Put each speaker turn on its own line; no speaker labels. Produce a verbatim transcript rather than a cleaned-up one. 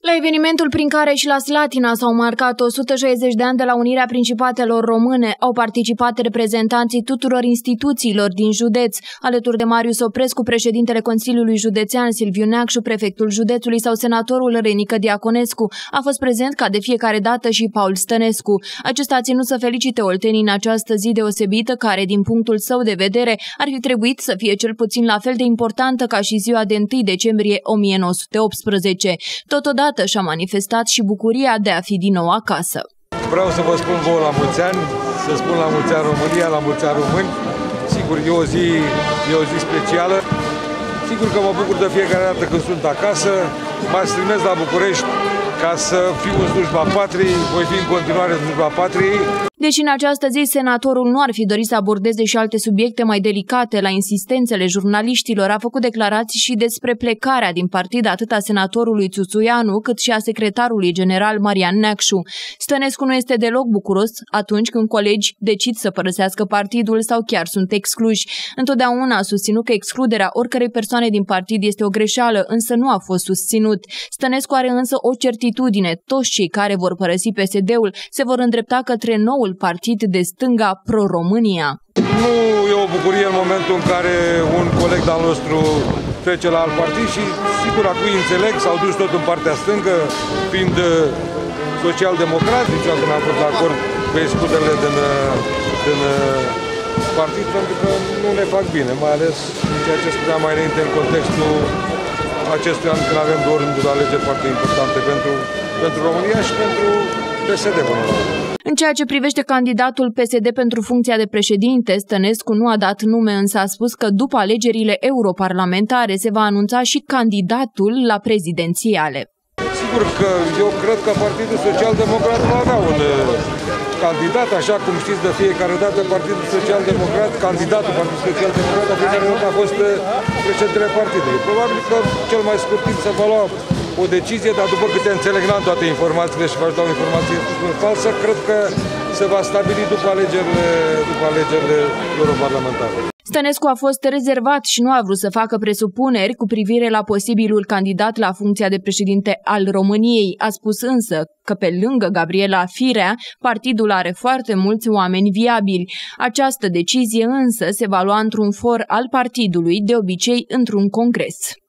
La evenimentul prin care și la Slatina s-au marcat o sută șaizeci de ani de la unirea Principatelor Române, au participat reprezentanții tuturor instituțiilor din județ, alături de Marius Oprescu, președintele Consiliului Județean Silviu Neacșu, prefectul județului sau senatorul Renică Diaconescu. A fost prezent ca de fiecare dată și Paul Stănescu. Acesta a ținut să felicite oltenii în această zi deosebită, care, din punctul său de vedere, ar fi trebuit să fie cel puțin la fel de importantă ca și ziua de întâi decembrie o mie nouă sute optsprezece. Totodată și-a manifestat și bucuria de a fi din nou acasă.
Vreau să vă spun vouă la mulți ani, să spun la mulți ani România, la mulți ani români. Sigur, e o zi, e o zi specială. Sigur că mă bucur de fiecare dată când sunt acasă. Mă strimez la București ca să fiu în slujba patriei, voi fi în continuare în slujba patriei.
Deși în această zi senatorul nu ar fi dorit să abordeze și alte subiecte mai delicate la insistențele jurnaliștilor, a făcut declarații și despre plecarea din partid atât a senatorului Țuțuianu cât și a secretarului general Marian Neacșu. Stănescu nu este deloc bucuros atunci când colegi decid să părăsească partidul sau chiar sunt excluși. Întotdeauna a susținut că excluderea oricărei persoane din partid este o greșeală, însă nu a fost susținut. Stănescu are însă o certitudine: toți cei care vor părăsi P S D-ul se vor îndrepta către noul partid de stânga Pro-România.
Nu e o bucurie în momentul în care un coleg al nostru trece la alt partid și sigur acum înțeleg, s-au dus tot în partea stângă, fiind social-democrat, niciodată n-am fost de acord cu excluderile din, din partid, pentru că nu ne fac bine, mai ales ceea ce spuneam mai înainte în contextul acestui an, când avem două rânduri de alegeri foarte importante pentru, pentru România și pentru P S D.
În ceea ce privește candidatul P S D pentru funcția de președinte, Stănescu nu a dat nume, însă a spus că după alegerile europarlamentare se va anunța și candidatul la prezidențiale.
Sigur că eu cred că Partidul Social-Democrat va avea un candidat, așa cum știți de fiecare dată, Partidul Social-Democrat, candidatul Partidului Social-Democrat de fiecare dată a fost președintele partidului. Probabil că cel mai scurt timp se va lua o decizie, dar după câte înțeleg, n-am toate informațiile și v-aș da o informație falsă, cred că se va stabili după alegerile, după alegerile europarlamentare.
Stănescu a fost rezervat și nu a vrut să facă presupuneri cu privire la posibilul candidat la funcția de președinte al României. A spus însă că pe lângă Gabriela Firea, partidul are foarte mulți oameni viabili. Această decizie însă se va lua într-un for al partidului, de obicei într-un congres.